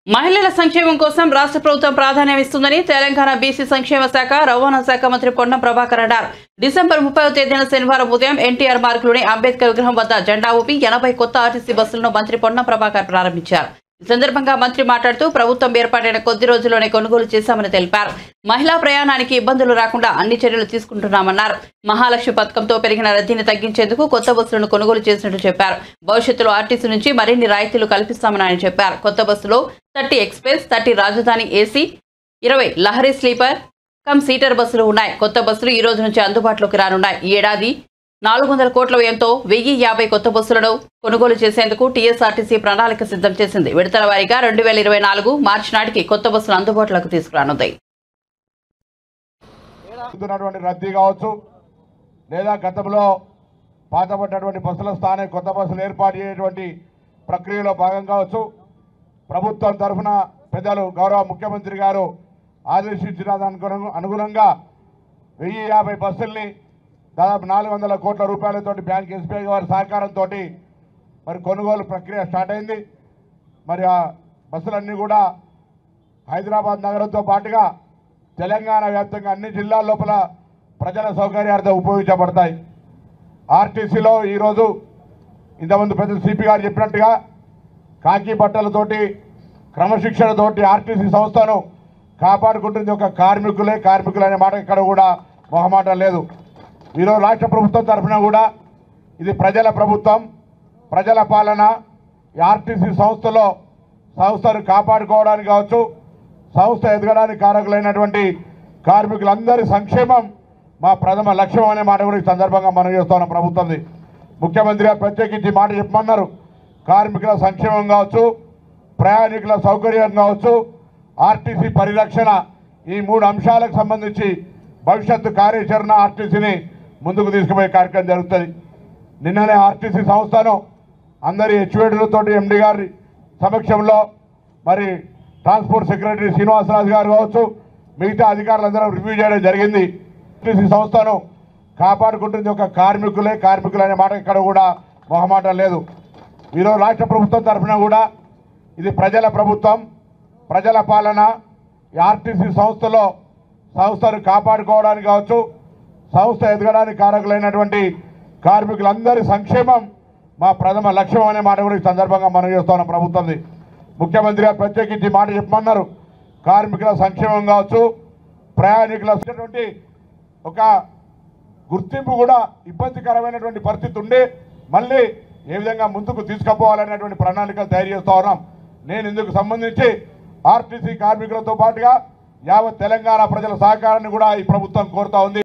మహిళల సంక్షేమం కోసం రాష్ట్ర ప్రభుత్వం ప్రాధాన్యం ఇస్తుందని తెలంగాణ బీసీ సంక్షేమ శాఖ రవాణా శాఖ మంత్రి పొన్నం ప్రభాకర్ అన్నారు. డిసెంబర్ 30వ తేదీన శనివారం ఉదయం ఎన్టీఆర్ మార్గ్లోని అంబేద్కర్ విగ్రహం వద్ద జెండా ఊపి 80 కొత్త ఆర్టీసీ బస్సులను మంత్రి పొన్నం ప్రభాకర్ ప్రారంభించారు. ఈ సందర్భంగా మంత్రి మాట్లాడుతూ ప్రభుత్వం ఏర్పాటైన కొద్ది రోజుల్లోనే కొనుగోలు చేశామని తెలిపారు. మహిళా ప్రయాణానికి ఇబ్బందులు రాకుండా అన్ని చర్యలు తీసుకుంటున్నామన్నారు. మహాలక్ష్మి పథకంతో పెరిగిన రద్దీని తగ్గించేందుకు కొత్త బస్సులను కొనుగోలు చేసినట్టు చెప్పారు. భవిష్యత్తులో ఆర్టీసీ నుంచి మరిన్ని రాయితీలు కల్పిస్తామని ఆయన చెప్పారు. కొత్త బస్సులో 30 express, 30 Rajdhani AC, 20 Lahari sleeper cum seater బస్సులు ఉన్నాయి. కొత్త బస్సులు ఈ రోజు నుంచి అందుబాటులోకి రానున్నాయి. ఈ ఏడాది 400 కోట్ల వ్యయంతో 1050 కొత్త బస్సులను కొనుగోలు చేసేందుకు టీఎస్ఆర్టీసీ ప్రణాళిక సిద్ధం చేసింది. విడతల వారీగా 2024 మార్చి నాటికి కొత్త బస్సులు అందుబాటులోకి తీసుకురానుంది. రద్దీ కావచ్చు లేదా గతంలో పాతపడినటువంటి బస్సుల స్థానం కొత్త బస్సులు ఏర్పాటు చేయటువంటి ప్రక్రియలో భాగం కావచ్చు. ప్రభుత్వం తరఫున పెద్దలు గౌరవ ముఖ్యమంత్రి గారు ఆదేశించిన అనుగుణంగా 1050 బస్సుల్ని దాదాపు 400 కోట్ల రూపాయలతోటి బ్యాంక్ ఎస్బీఐ వారి సహకారంతో మరి కొనుగోలు ప్రక్రియ స్టార్ట్ అయింది. మరి ఆ బస్సులన్నీ కూడా హైదరాబాద్ నగరంతో పాటుగా తెలంగాణ వ్యాప్తంగా అన్ని జిల్లాల లోపల ప్రజల సౌకర్యార్థం ఉపయోగించబడతాయి. ఆర్టీసీలో ఈరోజు ఇంతకుముందు పెద్ద సిపి గారు చెప్పినట్టుగా కాకి బట్టలతోటి క్రమశిక్షణతోటి ఆర్టీసీ సంస్థను కాపాడుకుంటుంది ఒక కార్మికులే. కార్మికులు అనే మాట ఇక్కడ కూడా మొహమాటం లేదు. ఈరోజు రాష్ట్ర ప్రభుత్వం తరఫున కూడా ఇది ప్రజల ప్రభుత్వం, ప్రజల పాలన. ఈ ఆర్టీసీ సంస్థను కాపాడుకోవడానికి కావచ్చు, సంస్థ ఎదగడానికి కారకులైనటువంటి కార్మికులందరి సంక్షేమం మా ప్రథమ లక్ష్యం అనే మాట కూడా ఈ సందర్భంగా మనం చేస్తున్నాం. ప్రభుత్వంది ముఖ్యమంత్రి గారు ప్రత్యేకించి మాట చెప్పమన్నారు. కార్మికుల సంక్షేమం కావచ్చు, ప్రయాణికుల సౌకర్యం కావచ్చు, ఆర్టీసీ పరిరక్షణ, ఈ 3 అంశాలకు సంబంధించి భవిష్యత్తు కార్యాచరణ ఆర్టీసీని ముందుకు తీసుకుపోయే కార్యక్రమం జరుగుతుంది. నిన్ననే ఆర్టీసీ సంస్థను అందరి హెచ్వేడులతోటి ఎండి గారి సమక్షంలో మరి ట్రాన్స్పోర్ట్ సెక్రటరీ శ్రీనివాసరాజు గారు కావచ్చు, మిగతా అధికారులందరూ రివ్యూ చేయడం జరిగింది. ఆర్టీసీ సంస్థను కాపాడుకుంటుంది ఒక కార్మికులే. కార్మికులు అనే మాట ఇక్కడ కూడా మొహమాటం లేదు. ఈరోజు రాష్ట్ర ప్రభుత్వం తరఫున కూడా ఇది ప్రజల ప్రభుత్వం, ప్రజల పాలన. ఈ ఆర్టీసీ సంస్థను కాపాడుకోవడానికి కావచ్చు, సంస్థ ఎదగడానికి కారకులైనటువంటి కార్మికులందరి సంక్షేమం మా ప్రథమ లక్ష్యం అనే మాట కూడా ఈ సందర్భంగా మనం చేస్తున్నాం. ప్రభుత్వంది ముఖ్యమంత్రి గారు ప్రత్యేకించి మాట చెప్పమన్నారు. కార్మికుల సంక్షేమం కావచ్చు, ప్రయాణికుల ఒక గుర్తింపు కూడా ఇబ్బందికరమైనటువంటి పరిస్థితి ఉండి మళ్ళీ ఏ విధంగా ముందుకు తీసుకుపోవాలనేటువంటి ప్రణాళికలు తయారు చేస్తూ ఉన్నాం. నేను ఇందుకు సంబంధించి ఆర్టీసీ కార్మికులతో పాటుగా యావత్ తెలంగాణ ప్రజల సహకారాన్ని కూడా ఈ ప్రభుత్వం కోరుతా ఉంది.